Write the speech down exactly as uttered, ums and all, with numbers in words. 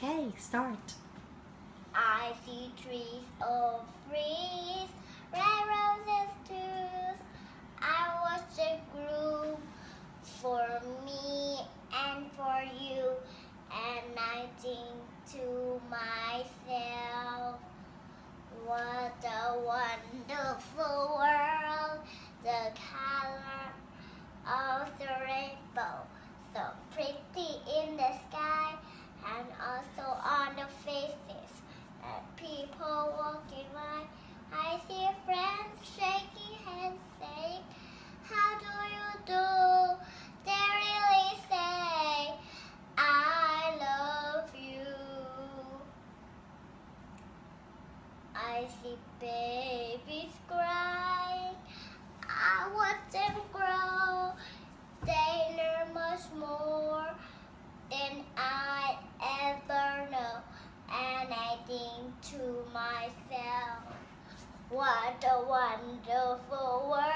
Okay, start. I see trees of trees, red roses too. I watch it grow for me and for you, and I think to myself, what a wonderful world, the color of the rainbow, so pretty in the sky and also on the faces of people walking by. I see friends shaking hands saying, how do you do? They really say, I love you. I see babies crying, I watch them grow. They learn much more than I ever know, and I think to myself, what a wonderful world.